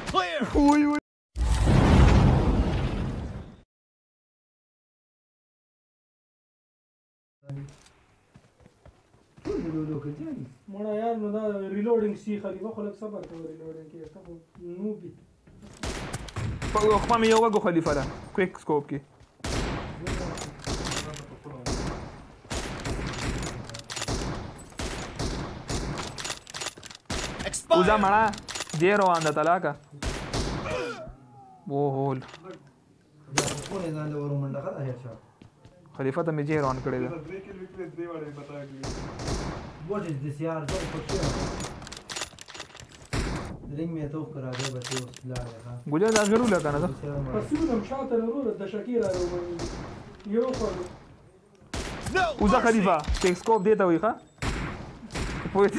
Clear. وای وای مړه یار نو دا ریلوډینګ سی خلیفه خو لږ صبر کوه ریلوډینګ کې ته خو نوبي خو مې یو وګو خلیفه ده کویک سکوپ کې وزا مړه دې روان ده طلاقه وهول خلیفه ته مې جې روان کړی ده What is this यार जो पक्के रिंग में तो करा दे बच्चे उस ला रहा ګوجه دا غرو لکه نه ده پسولم شاته وروره د شکیرا یو خو وزا خلیفه کویک سکوپ دې ته وي ښه پوهې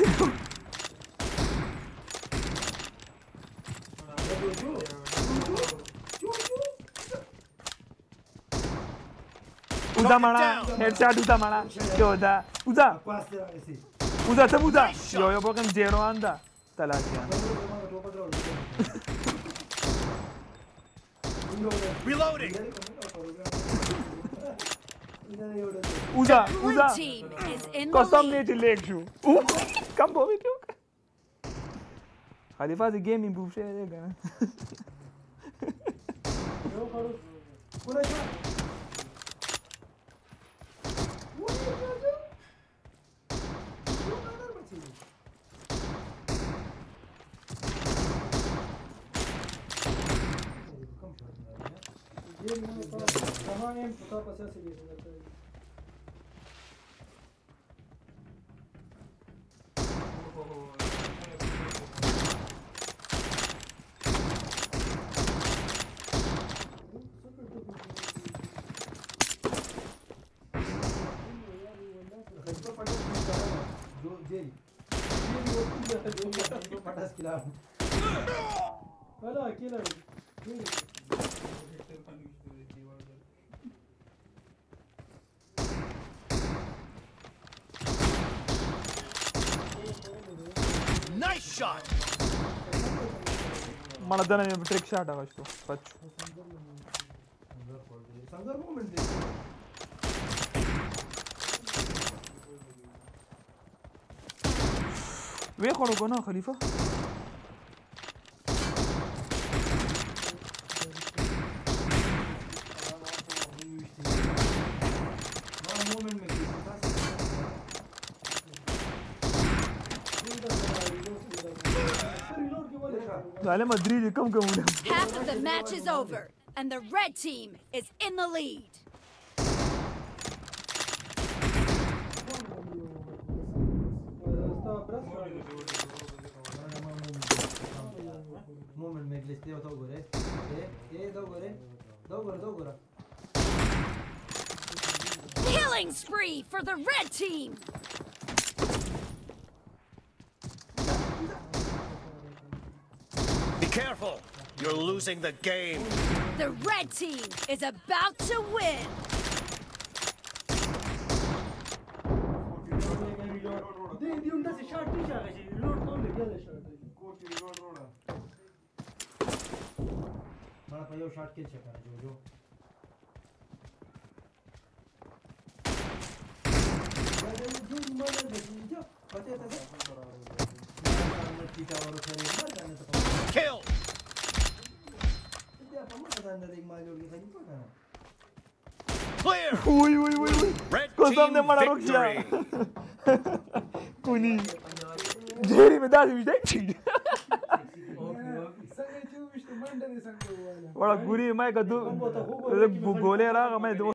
وزا مړه هیډ شاټ وزا مړه چودا وزا وزا ته وزا یو بوکم جیرو انده تلاشیا Reloading. وزا Blue وزا team is in the قسم lead. دې چې لیک شو کم بوي ته خلیفه دې گیم امپروو شوی دی کنه یو خړو ये मैंने कहाँ है पता पता से भी करता है जो जेल पटास खिला वाला अकेला Nice shot. مړه دنه مې ټریک شاټ اغشتو پچ संगर मोमेंट وی خورو کنه خلیفه मोमेंट में ظالم درې کم کومه Half of the match is over, and the red team is in the lead. Moment में लिस्टे होता गोरे ए दो गोरे Killing spree for the red team. Be careful. You're losing the game. The red team is about to win. دي उनका से शॉट नहीं जाएगा जी रिलोड तो लग गया शॉट बड़ा पायो शॉट के चक्कर जो Kill. Clear. وای وای وای Red قسم team دې مړه روکیا victory. کونی جيري مې داسې وشته څنګه چې وشته منډه دې څنګه واله وړه ګوري مې کدو ګولې راغه مې